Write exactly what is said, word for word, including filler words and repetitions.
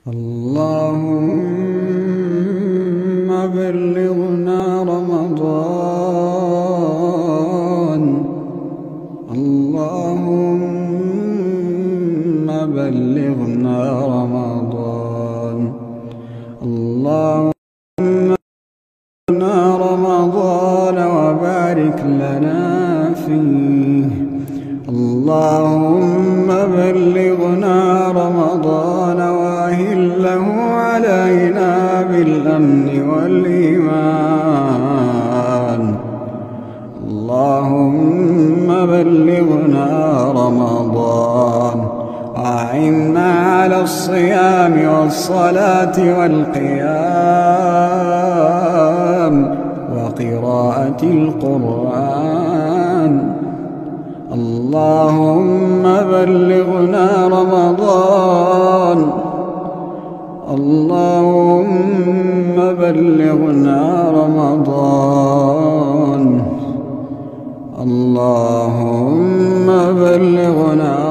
اللهم بلغنا رمضان. اللهم بلغنا رمضان. اللهم بلغنا رمضان وبارك لنا فيه. اللهم بلغنا رمضان وأهله علينا بالأمن والإيمان. اللهم بلغنا رمضان وأعنا على الصيام والصلاة والقيام وقراءة القرآن. اللهم بلغنا رمضان. اللهم بلغنا رمضان. اللهم بلغنا